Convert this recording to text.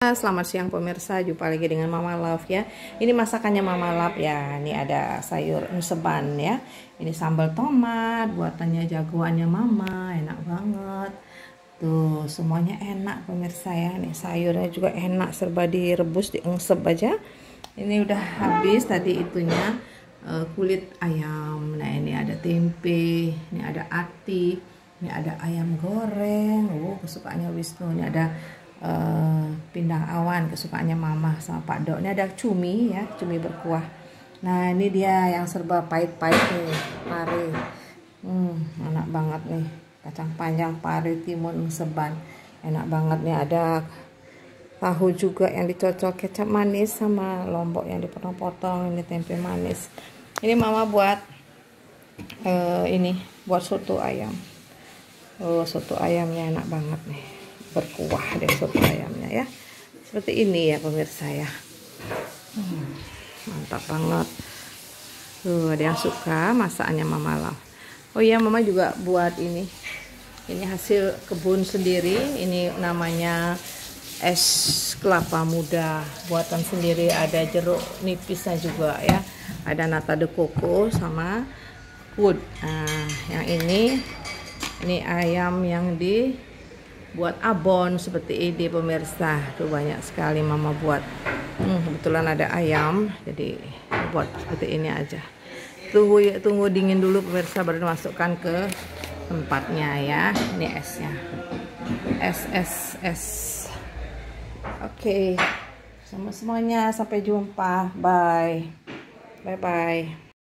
Selamat siang pemirsa, jumpa lagi dengan Mama Love ya. Ini masakannya Mama Love ya. Ini ada sayur enseban ya. Ini sambal tomat, buatannya jagoannya Mama, enak banget. Tuh, semuanya enak pemirsa ya. Nih sayurnya juga enak, serba direbus, diungsep aja. Ini udah habis tadi itunya kulit ayam. Nah, ini ada tempe, ini ada ati, ini ada ayam goreng. Kesukaannya Wisnu. Ini ada pindang awan kesukaannya Mama sama Pak Dok. Ini ada cumi ya, cumi berkuah. Nah, ini dia yang serba pahit-pahit nih, pare. Enak banget nih. Kacang panjang, pare, timun, seban. Enak banget nih. Ada tahu juga yang dicocol kecap manis sama lombok yang dipotong-potong. Ini tempe manis. Ini Mama buat ini buat soto ayam. Soto ayamnya enak banget nih. Berkuah deh soto ayamnya ya, seperti ini ya pemirsa ya. Mantap banget tuh, ada yang suka masakannya Mama Love. Oh iya, Mama juga buat ini hasil kebun sendiri. Ini namanya es kelapa muda buatan sendiri, ada jeruk nipisnya juga ya, ada nata de coco sama wood. Nah, yang ini ayam yang buat abon seperti ini pemirsa. Tuh banyak sekali Mama buat. Kebetulan ada ayam, jadi buat seperti ini aja. Tunggu dingin dulu pemirsa, baru dimasukkan ke tempatnya ya. Ini esnya, es. Oke, sama semuanya, sampai jumpa, bye bye.